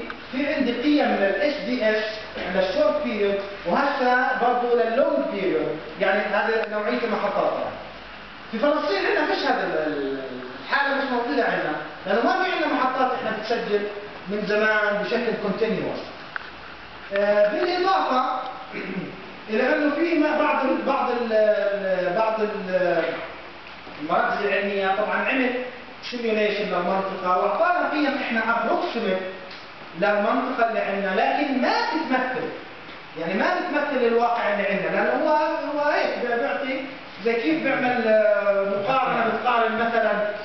في عندي قيم للاس دي اس للشورت بيريود، وهسه برضه لللونج بيريود، يعني هذه نوعيه المحطات. يعني في فلسطين عندنا فيش هذا الحاله، مش موجوده عندنا، لانه ما في عندنا محطات احنا بتسجل من زمان بشكل كونتينيوس. بالاضافه الى انه في بعض المراكز العلميه طبعا عمل سيميوليشن للمنطقه واعطانا قيم احنا ابروكسيمت للمنطقه اللي عندنا، لكن ما تتمثل، يعني ما بتمثل الواقع اللي عندنا، لانه هو هيك بيعطي زي كيف بيعمل مقارنه، بتقارن مثلا